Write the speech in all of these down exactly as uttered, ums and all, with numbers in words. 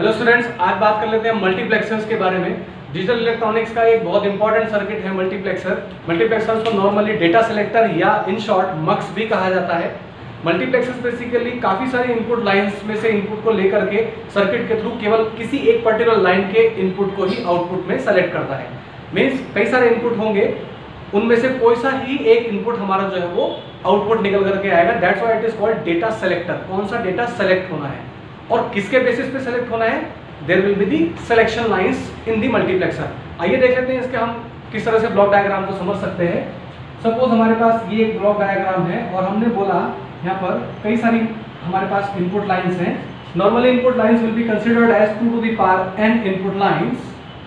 Hello students, आज बात कर लेते हैं मल्टीप्लेक्सर्स के बारे में। डिजिटल इलेक्ट्रॉनिक्स का एक बहुत इंपॉर्टेंट सर्किट है मल्टीप्लेक्सर। मल्टीप्लेक्सर्स को नॉर्मली डेटा सेलेक्टर या इन शॉर्ट मक्स भी कहा जाता है। मल्टीप्लेक्सर्स बेसिकली काफ़ी सारी इनपुट लाइंस में से इनपुट को लेकर के सर्किट के थ्रू केवल किसी एक पर्टिकुलर लाइन के इनपुट को ही आउटपुट में सेलेक्ट करता है। मीन्स कई सारे इनपुट होंगे, उनमें से कोई सा ही एक इनपुट हमारा जो है वो आउटपुट निकल करके आएगा। That's why it is called data selector. कौन सा डेटा सेलेक्ट होना है और किसके बेसिस पे सेलेक्ट होना है? There will be the selection lines in the multiplexer. आइए देख लेते हैं इसके हम किस तरह से ब्लॉक डायग्राम को समझ सकते हैं। सपोज हमारे पास ये एक ब्लॉक डायग्राम है और हमने बोला यहाँ पर कई सारी हमारे पास इनपुट लाइंस हैं। Normally input lines will be considered as two to the power n input lines.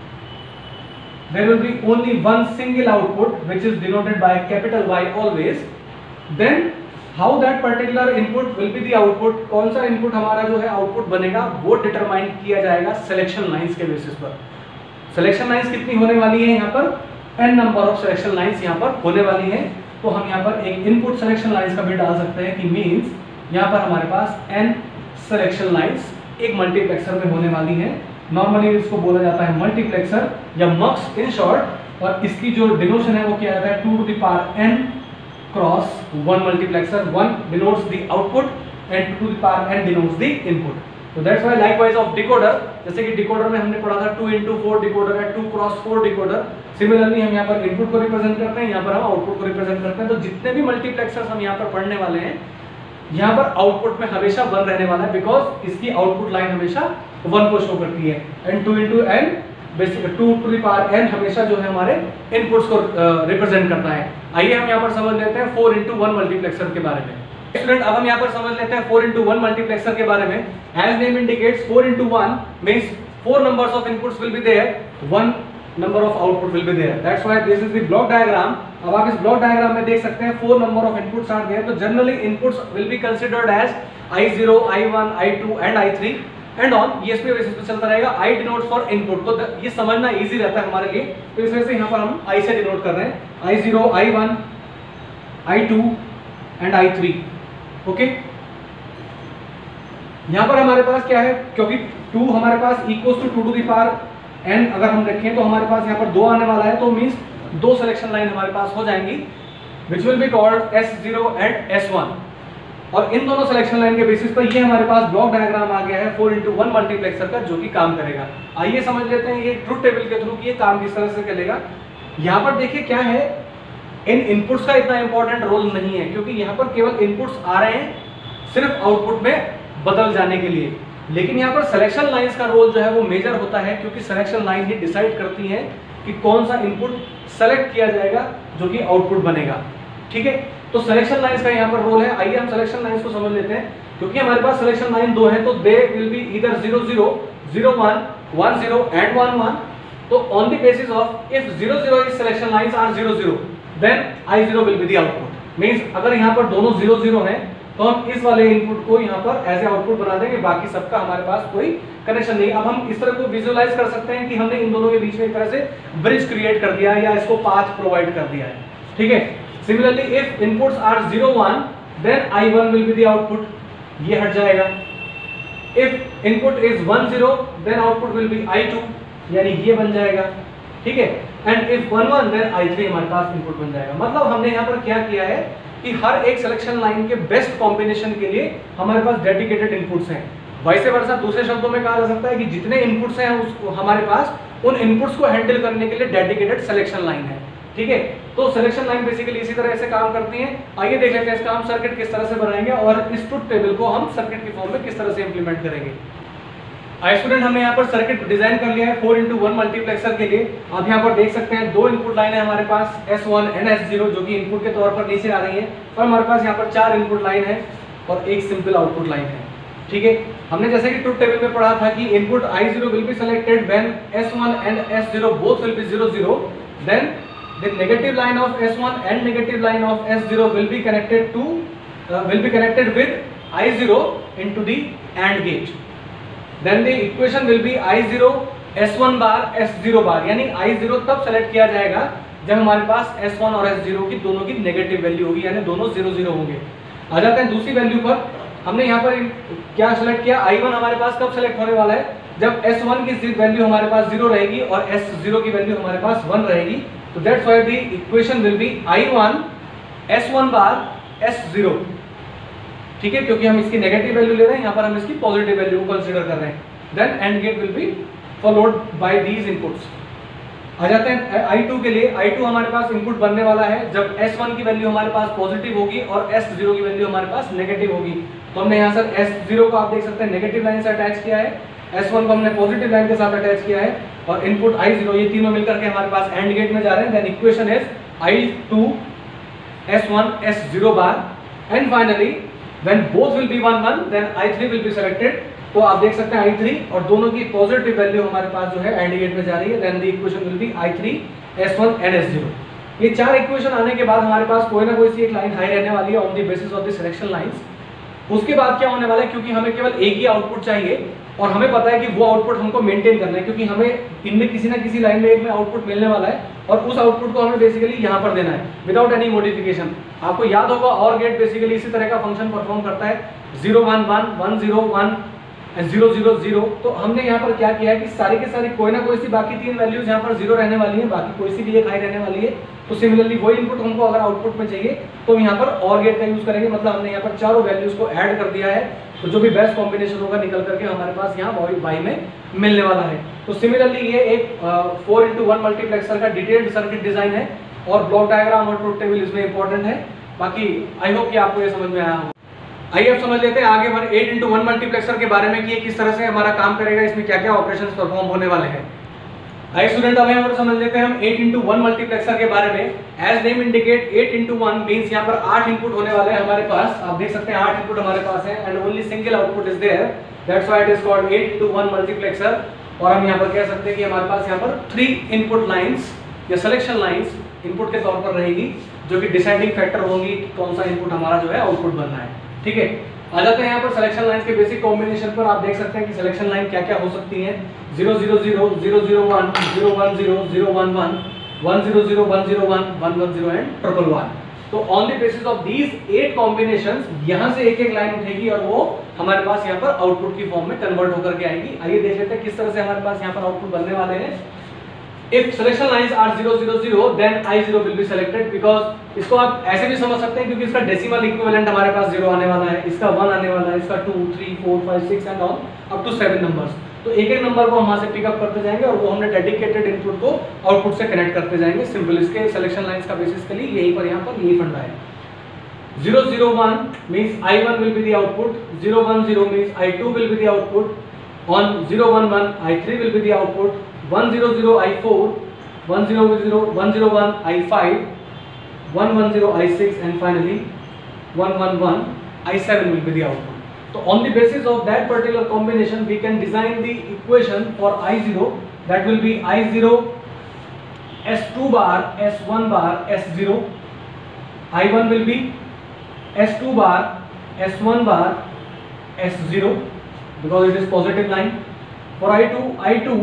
There will be only one single output which is denoted by capital Y always. Then how that particular input will be the output, कौन सा input हमारा जो है output बनेगा वो determine किया जाएगा selection lines के बेसिस पर। सिलेक्शन लाइंस कितनी होने वाली है? यहाँ पर n number of selection lines यहाँ पर होने वाली है। तो हम यहाँ पर एक इनपुट सिलेक्शन लाइंस का भी डाल सकते हैं कि मीन्स यहाँ पर हमारे पास n सिलेक्शन लाइंस एक मल्टीप्लेक्सर में होने वाली है। नॉर्मली इसको बोला जाता है मल्टीप्लेक्सर या मक्स इन शॉर्ट, और इसकी जो डिनोशन है वो क्या आता है two to the power n cross one multiplexer. One denotes the output and two to the power n denotes the input. तो that's why likewise of decoder, जैसे कि डिकोडर में हमने पढ़ा था टू इंटू फोर डिकोडर है, two cross four decoder. Similarly हम यहाँ पर इनपुट को रिप्रेजेंट करते हैं, यहाँ पर हम आउटपुट को रिप्रेजेंट करते हैं। तो जितने भी मल्टीप्लेक्सर्स हम यहाँ पर पढ़ने वाले हैं, यहाँ पर आउटपुट में हमेशा वन रहने वाला है, बिकॉज इसकी आउटपुट लाइन हमेशा वन को शो करती है। And two into n basic two to the power n हमेशा जो है हमारे इनपुट्स को रिप्रेजेंट करता है। आइए हम यहाँ पर समझ लेते हैं फोर इंटू वन मल्टीप्लेक्सर के बारे में। स्टूडेंट, अब हम यहाँ पर समझ लेते हैं फोर इंटू वन मल्टीप्लेक्सर के बारे में। As name indicates four into one means four numbers of inputs will be there, one number of output will be there. That's why this is the block diagram. अब आप इस block diagram में देख सकते हैं four number of inputs are there. तो generally inputs will be considered as I zero, I one, I two and I three and on. ये इसके बेसिस पे चलता रहेगा। I डिनोट्स फॉर इनपुट, तो ये समझना इजी रहता है हमारे लिए, तो इस वजह से यहाँ पर हम I से डिनोट कर रहे हैं। I zero, I one, I two and I three. Okay, यहाँ पर हमारे पास क्या है, क्योंकि टू हमारे पास equals to two to the power n अगर हम रखें तो हमारे पास यहाँ पर दो आने वाला है, तो मीन्स दो सिलेक्शन लाइन हमारे पास हो जाएंगी which will be called S zero and S one. और इन दोनों सिलेक्शन लाइन के बेसिस पर ये हमारे पास ब्लॉक डायग्राम आ गया है फोर इंटू वन मल्टीप्लेक्सर का, जो कि काम करेगा। आइए समझ लेते हैं ये ट्रुथ टेबल के थ्रू ये काम किस तरह से चलेगा। यहाँ पर देखिए क्या है, इन इनपुट्स का इतना इंपॉर्टेंट रोल नहीं है, क्योंकि यहाँ पर केवल इनपुट्स आ रहे हैं सिर्फ आउटपुट में बदल जाने के लिए। लेकिन यहाँ पर सिलेक्शन लाइंस का रोल जो है वो मेजर होता है, क्योंकि सिलेक्शन लाइन ही डिसाइड करती है कि कौन सा इनपुट सेलेक्ट किया जाएगा जो कि आउटपुट बनेगा। ठीक है, तो सिलेक्शन लाइंस का यहाँ पर रोल है। आइए हम सिलेक्शन लाइंस को समझ लेते हैं। क्योंकि हमारे पास सिलेक्शन लाइन दो है, तो they will be either zero zero, zero one, one zero and one one. तो on the basis of if zero zero is selection lines are zero zero, then I zero will be the output. Means अगर यहाँ पर दोनों zero zero हैं तो हम इस वाले इनपुट को यहाँ पर एज ए आउटपुट बना देंगे, बाकी सबका हमारे पास कोई कनेक्शन नहीं। अब हम इस तरह को विजुअलाइज कर सकते हैं कि हमने इन दोनों के बीच में एक तरह से ब्रिज क्रिएट कर दिया है या इसको पाथ प्रोवाइड कर दिया है। ठीक है, similarly if inputs are zero one then I one will be the output, ये हट जाएगा। If input is one zero then output will be I two, यानी ये बन जाएगा। ठीक है, and if one one then I three हमारे पास इनपुट बन जाएगा। मतलब हमने यहाँ पर क्या किया है कि हर एक सिलेक्शन लाइन के बेस्ट कॉम्बिनेशन के लिए हमारे पास डेडिकेटेड इनपुट्स हैं। वैसे वर्षा दूसरे शब्दों में कहा जा सकता है कि जितने इनपुट्स हैं उसको हमारे पास उन इनपुट्स को हैंडल करने के लिए डेडिकेटेड सिलेक्शन लाइन है। ठीक है, तो सिलेक्शन लाइन बेसिकली इसी तरह से काम करती हैं। आइए देख लेते हैं इसका हम सर्किट किस तरह से बनाएंगे और इस ट्रुथ टेबल को हम सर्किट के फॉर्म में किस तरह से इंप्लीमेंट करेंगे। आई स्टूडेंट, हमने यहाँ पर सर्किट डिजाइन कर लिया है फोर इंटू वन मल्टीप्लेक्सर के लिए। आप यहाँ पर देख सकते हैं दो इनपुट लाइन है हमारे पास, S one and S zero, जो कि इनपुट के तौर पर नीचे आ रही है, और हमारे पास यहाँ पर चार इनपुट लाइन है और एक सिंपल आउटपुट लाइन है। ठीक है, हमने जैसे कि ट्रुथ टेबल में पढ़ा था कि input I zero will be selected when S one and S zero both will be zero zero, then the negative line of S one and negative line of S zero will be connected to uh, will be connected with I zero into the AND gate. Then the equation will be I zero S one bar S zero bar, यानी I zero तब select किया जाएगा जब हमारे पास S one और S zero की दोनों की नेगेटिव वैल्यू होगी, यानी दोनों जीरो जीरो होंगे। आ जाते हैं दूसरी वैल्यू पर। हमने यहाँ पर क्या सेलेक्ट किया, आई वन हमारे पास कब सेलेक्ट होने वाला है, जब एस वन की वैल्यू हमारे पास जीरो रहेगी और एस जीरो की वैल्यू हमारे पास वन रहेगी। तो that's why the equation will be I one S one bar S zero, ठीक है, क्योंकि हम इसकी नेगेटिव वैल्यू ले रहे हैं, यहाँ पर हम इसकी पॉजिटिव वैल्यू को कंसीडर कर रहे हैं। Then AND gate will be followed by these inputs. आ जाते हैं आई टू के लिए। आई टू हमारे पास इनपुट बनने वाला है जब एस वन की वैल्यू हमारे पास पॉजिटिव होगी और एस जीरो की वैल्यू हमारे पास नेगेटिव होगी। तो हमने यहाँ सर एस जीरो को आप देख सकते हैं नेगेटिव लाइन से अटैच किया है, एस वन को हमने पॉजिटिव लाइन के साथ अटैच किया है और इनपुट आई जीरो, ये तीनों मिलकर के हमारे पास एंड गेट में जा रहे हैं। Then equation is I two S one S zero bar and finally when both will be one one then I three will be selected. तो आप देख सकते हैं आई थ्री और दोनों की पॉजिटिव वैल्यू हमारे पास जो है एंड गेट में जा रही है। Then the equation will be I three S one and S zero. ये चार इक्वेशन आने के बाद हमारे पास कोई ना कोई सी एक लाइन हाई रहने वाली है on the basis of the selection lines. उसके बाद क्या होने वाला है, क्योंकि हमें केवल एक ही आउटपुट चाहिए और हमें पता है कि वो आउटपुट हमको मेंटेन करना है, क्योंकि हमें इनमें किसी ना किसी लाइन में एक में आउटपुट मिलने वाला है और उस आउटपुट को हमें बेसिकली यहाँ पर देना है विदाउट एनी मॉडिफिकेशन। आपको याद होगा और गेट बेसिकली इसी तरह का फंक्शन परफॉर्म करता है, zero one one one zero one zero zero zero. तो हमने यहाँ पर क्या किया है कि सारी के सारी कोई ना कोई सी बाकी तीन वैल्यूज यहाँ पर जीरो रहने वाली है, बाकी कोई सी भी एक हाई रहने वाली है। तो सिमिलरली वही इनपुट हमको अगर आउटपुट में चाहिए तो यहाँ पर और गेट का यूज करेंगे, मतलब हमने यहाँ पर चारों वैल्यूज को ऐड कर दिया है। तो जो भी बेस्ट कॉम्बिनेशन होगा निकल करके हमारे पास यहाँ बाई में मिलने वाला है। तो सिमिलरली ये एक फोर इंटू वन मल्टीप्लेक्सर का डिटेल्ड सर्किट डिजाइन है और ब्लॉक डायग्राम और ट्रुथ टेबल इसमें इंपॉर्टेंट है। बाकी आई होप कि आपको ये समझ में आया हो। आइए अब समझ लेते हैं आगे one eight into one multiplexer के बारे में कि ये किस तरह से हमारा काम करेगा, इसमें क्या क्या ऑपरेशंस परफॉर्म होने वाले हैं। आइए स्टूडेंट अब यहाँ पर समझ लेते हैं हम एट इंटू वन मल्टीप्लेक्सर के बारे में। As name indicate eight into one means यहाँ पर आठ इनपुट होने वाले हैं हमारे पास। आप देख सकते हैं आठ इनपुट हमारे पास है and only single output is there, that's why it is called eight into one multiplexer. और हम यहाँ पर कह सकते हैं कि हमारे पास यहाँ पर थ्री इनपुट लाइंस या सिलेक्शन लाइंस इनपुट के तौर पर रहेगी, जो कि डिसाइडिंग फैक्टर होंगी कि कौन सा इनपुट हमारा जो है आउटपुट बनना है। ठीक है, आ जाते हैं यहाँ पर सिलेक्शन लाइंस के बेसिक कॉम्बिनेशन पर। आप देख सकते हैं कि सिलेक्शन लाइन क्या क्या हो सकती है, zero zero zero zero zero one zero one zero zero one one one zero zero one zero one one one zero and triple one. तो on the basis of these eight combinations यहाँ से एक एक line उठेगी और वो हमारे पास यहाँ पर आउटपुट की फॉर्म में कन्वर्ट होकर के आएगी। आइए देख लेते हैं किस तरह से हमारे पास यहाँ पर आउटपुट बनने वाले हैं। If selection lines are zero zero zero, then I zero will be selected because इसको आप ऐसे भी समझ सकते हैं क्योंकि इसका डेसिमल इक्विवेलेंट हमारे पास जीरो आने वाला है, इसका वन आने वाला है, इसका two three four five six and on up to seven numbers. तो एक एक नंबर को हम वहाँ से पिकअप करते जाएंगे और वो हमने डेडिकेटेड इनपुट को आउटपुट से कनेक्ट करते जाएंगे। सिंपल इसके सिलेक्शन लाइंस का बेसिकली यही पर यहाँ पर यही फंडा है। zero zero one means I one will be the output, zero one zero means I two will be the output, on zero one one I three will be the output, one zero zero I four, one zero zero one zero one I five, one one zero I six and finally one one one I seven will be the output. So on the basis of that particular combination we can design the equation for I zero, that will be I zero S two bar S one bar S zero, I one will be S two bar S one bar S zero because it is positive line. For I two I two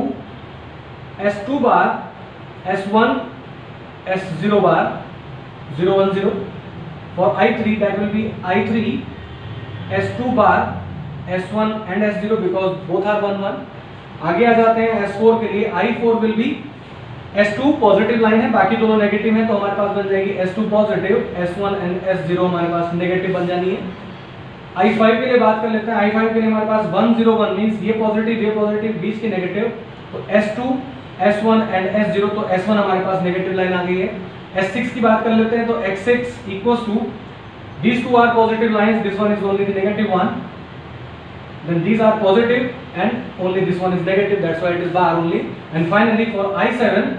S two bar S one S zero bar zero one zero. For I three that will be I three S two bar S one and S zero because both are one one. आगे आ जाते हैं S four के लिए। I four will be S two positive line है, बाकी दोनों negative हैं, तो हमारे पास बन जाएगी S two positive, S one and S zero हमारे पास नेगेटिव बन जानी है। I five के लिए बात कर लेते हैं। I five के लिए हमारे पास one zero one मींस ये पॉजिटिव ये पॉजिटिव बीच के नेगेटिव, तो S two S one and S zero, तो S one हमारे पास नेगेटिव लाइन आ गई है। S six की बात कर लेते हैं, तो X six equals to these two are positive lines, this one is only the negative one, then these are positive and only this one is negative, that's why it is bar only. And finally for I seven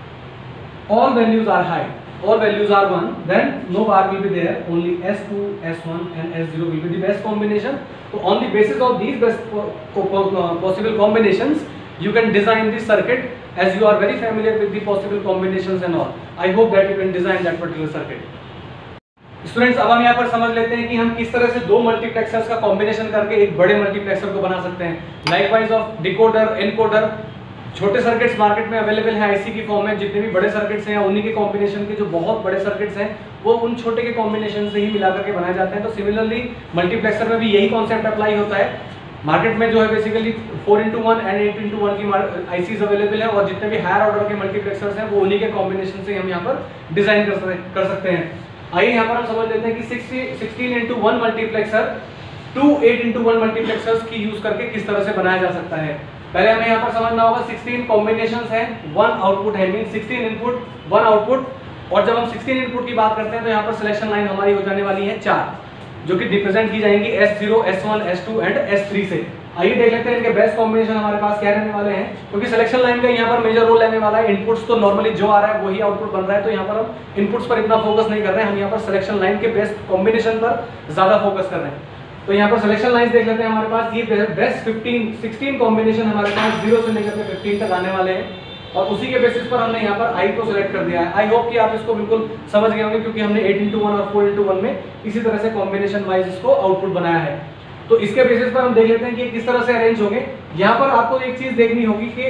all values are high, all values are one, then no bar will be there, only S two S one and S zero will be the best combination. So on the basis of these best possible combinations you can design this circuit, as you are very familiar with the possible combinations and all. I hope that you can design that particular circuit. Students अब हम यहाँ पर समझ लेते हैं कि हम किस तरह से दो मल्टीप्लेक्सर्स का कॉम्बिनेशन करके एक बड़े मल्टीप्लेक्सर को बना सकते हैं। लाइकवाइज ऑफ डिकोडर, एनकोडर छोटे सर्किट्स मार्केट में अवेलेबल हैं आईसी की फॉर्म में, जितने भी बड़े सर्किट्स हैं उन्हीं के कॉम्बिनेशन के जो बहुत बड़े सर्किट्स हैं वो उन छोटे के कॉम्बिनेशन से ही मिला करके बनाए जाते हैं। तो सिमिलरली मल्टीप्लेक्सर में भी यही कॉन्सेप्ट अप्लाई होता है। मार्केट में जो है basically four into one and eight into one की आईसीज अवेलेबल है, और जितने भी हायर ऑर्डर के मल्टीप्लेक्सर्स हैं वो उन्हीं के कॉम्बिनेशन से हम यहाँ पर डिजाइन कर सकते कर सकते हैं। आइए यहाँ पर हम समझ लेते हैं कि sixteen into one multiplexer to eight into one multiplexers की यूज करके किस तरह से बनाया जा सकता है। पहले हमें यहाँ पर समझना होगा सिक्सटीन कॉम्बिनेशंस हैं, वन आउटपुट है, mean sixteen input one output. और जब हम सिक्सटीन इनपुट की बात करते हैं तो यहाँ पर सिलेक्शन लाइन हमारी हो जाने वाली है चार, जो कि रिप्रेजेंट की जाएंगी S zero, S one, S two and S three से। आइए देख लेते हैं इनके बेस्ट कॉम्बिनेशन हमारे पास क्या रहने वाले हैं, क्योंकि सिलेक्शन लाइन का यहाँ पर मेजर रोल रहने वाला है। इनपुट्स तो नॉर्मली जो आ रहा है वही आउटपुट बन रहा है, तो यहाँ पर हम इनपुट्स पर इतना फोकस नहीं कर रहे हैं, हम यहाँ पर सिलेक्शन लाइन के बेस्ट कॉम्बिनेशन पर ज्यादा फोकस कर रहे हैं। तो यहाँ पर सिलेक्शन लाइंस देख लेते हैं हमारे पास। ये बेस्ट फिफ्टीन सिक्सटीन कॉम्बिनेशन हमारे पास जीरो से लेकर के फिफ्टीन तक आने वाले हैं, और उसी के बेसिस पर हमने यहाँ पर आई को सिलेक्ट कर दिया है। आई होप कि आप इसको बिल्कुल समझ गए होंगे, क्योंकि हमने एट इंटू वन और फोर इंटू वन में इसी तरह से कॉम्बिनेशन वाइज इसको आउटपुट बनाया है। तो इसके बेसिस पर हम देख लेते हैं कि किस तरह से अरेंज होंगे। यहाँ पर आपको एक चीज देखनी होगी कि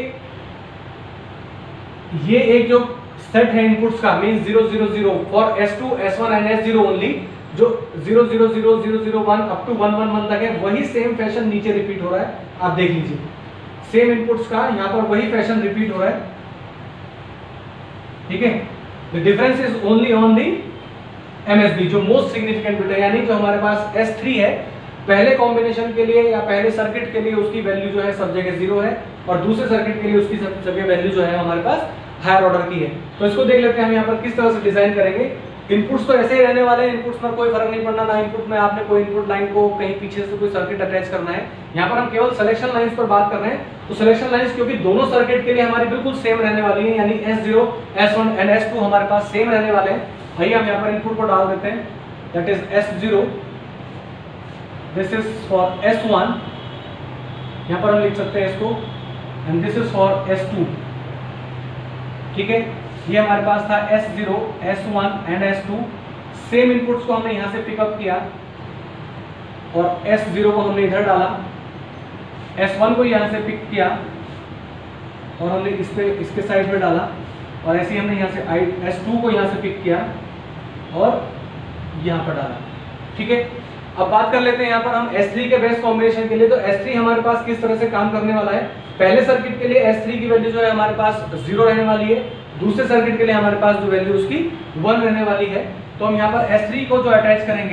ये एक जो सेट है इनपुट्स का, mean zero zero zero for S two, S one and S zero only, जो zero zero zero zero zero one up to one one one तक है, वही सेम फैशन नीचे रिपीट हो रहा है। आप देख लीजिए सेम इनपुट्स का यहाँ पर वही फैशन रिपीट हो रहा है, ठीक है। The difference is only on the MSB, जो मोस्ट सिग्निफिकेंट बिट है, यानी जो हमारे पास एस थ्री है पहले कॉम्बिनेशन के लिए या पहले सर्किट के लिए उसकी वैल्यू जो है सब जगह जीरो है, और दूसरे सर्किट के लिए उसकी सब जगह वैल्यू जो है हमारे पास हायर ऑर्डर की है। तो इसको देख लेते हैं हम यहाँ पर किस तरह से डिजाइन करेंगे। इनपुट्स तो ऐसे ही रहने वाले हैं, इनपुट्स पर कोई फर्क नहीं पड़ना, ना इनपुट में आपने कोई इनपुट लाइन को कहीं पीछे से कोई सर्किट अटैच करना है। यहाँ पर हम केवल सिलेक्शन लाइंस पर बात कर रहे हैं। तो सिलेक्शन लाइंस क्योंकि दोनों सर्किट के लिए हमारी बिल्कुल सेम रहने वाली है, यानी S zero, S one and S two हमारे पास सेम रहने वाले हैं। आइए हम यहाँ पर इनपुट को डाल देते हैं, that is S zero, this is for S one, यहाँ पर हम लिख सकते हैं इसको, and this is for S two, ठीक है। ये हमारे पास था S zero, S one and S two. Same inputs को हमने यहाँ से पिकअप किया और एस ज़ीरो को हमने इधर डाला, एस वन को यहाँ से पिक किया और हमने इस पे इसके साइड में डाला, और ऐसे ही हमने यहाँ से आई एस टू को यहाँ से पिक किया और यहाँ पर डाला, ठीक है। अब बात कर लेते हैं यहाँ पर हम एस थ्री के बेस्ट कॉम्बिनेशन के लिए। तो एस थ्री हमारे पास किस तरह से काम करने वाला है। पहले सर्किट के लिए एस थ्री की वैल्यू जो है हमारे पास जीरो रहने वाली है, दूसरे सर्किट के लिए हमारे पास जो वैल्यू उसकी वन रहने वाली है। तो हम यहाँ पर एस थ्री को जो अटैच करेंगे,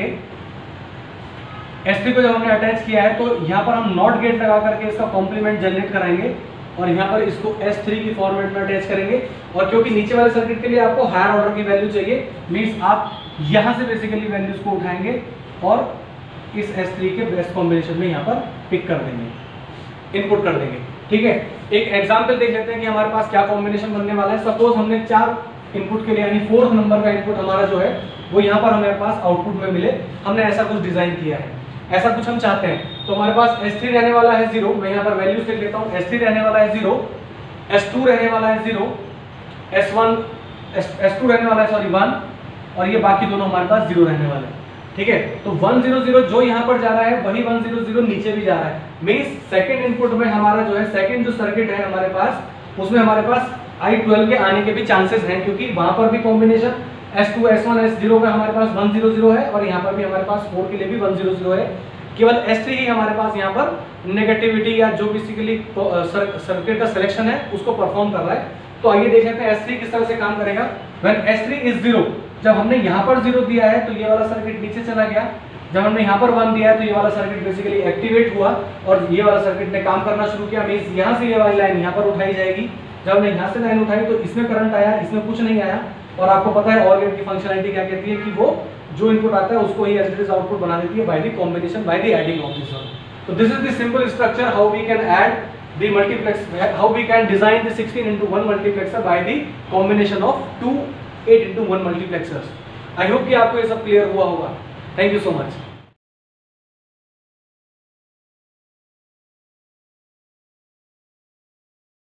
एस थ्री को जब हमने अटैच किया है तो यहाँ पर हम नॉट गेट लगा करके इसका कॉम्प्लीमेंट जनरेट कराएंगे और यहाँ पर इसको एस थ्री की फॉर्मेट में अटैच करेंगे। और क्योंकि नीचे वाले सर्किट के लिए आपको हायर ऑर्डर की वैल्यू चाहिए, मीन्स आप यहाँ से बेसिकली वैल्यूज को उठाएंगे और इस एस थ्री के बेस्ट कॉम्बिनेशन में यहाँ पर पिक कर देंगे, इनपुट कर देंगे, ठीक है। एक एग्जांपल देख लेते हैं कि हमारे पास क्या कॉम्बिनेशन बनने वाला है। सपोज हमने चार इनपुट के लिए यानी फोर्थ नंबर का इनपुट हमारा जो है वो यहाँ पर हमारे पास आउटपुट में मिले, हमने ऐसा कुछ डिजाइन किया है, ऐसा कुछ हम चाहते हैं। तो हमारे पास एस थ्री रहने वाला है जीरो, मैं यहाँ पर वैल्यूज लिख लेता हूँ। एस थ्री रहने वाला है जीरो, एस टू रहने वाला है zero, S one S two रहने वाला है सॉरी वन, और ये बाकी दोनों हमारे पास जीरो रहने वाले हैं, ठीक है। तो वन जीरो जीरो जो यहाँ पर जा रहा है वही वन जीरो जीरो नीचे भी जा रहा है। मींस सेकंड इनपुट में हमारा जो है सेकंड जो सर्किट है हमारे पास उसमें हमारे पास आई ट्वेल्व के आने के भी चांसेस हैं, क्योंकि वहां पर भी combination S two, S one, S zero का हमारे पास वन जीरो जीरो है और यहाँ पर भी हमारे पास फोर के लिए भी वन जीरो जीरो है। केवल एस थ्री ही हमारे पास यहाँ पर नेगेटिविटी या जो बेसिकली सर्किट का सिलेक्शन है उसको परफॉर्म कर रहा है। तो आइए देख लेते हैं एस थ्री किस तरह से काम करेगा। When S three is zero, जब हमने यहाँ पर जीरो दिया है तो ये वाला सर्किट नीचे चला गया, जब हमने यहाँ पर वन दिया है तो ये वाला सर्किट बेसिकली एक्टिवेट हुआ और ये वाला सर्किट ने काम करना शुरू किया। मींस यहाँ से ये वाली लाइन यहाँ पर उठाई जाएगी, जब हमने यहाँ से लाइन उठाई तो इसमें करंट आया, इसमें कुछ नहीं आया। और आपको पता है ऑर गेट की फंक्शनलिटी क्या कहती है कि वो जो इनपुट आता है उसको ही एज इट इज आउटपुट बना देती है by the combination, by the adding of this one. तो this is the simple structure how we can add the multiplex, how we can design the sixteen into one multiplexer by the combination of two eight into one multiplexers. I hope कि आपको ये सब clear हुआ होगा। Thank you so much.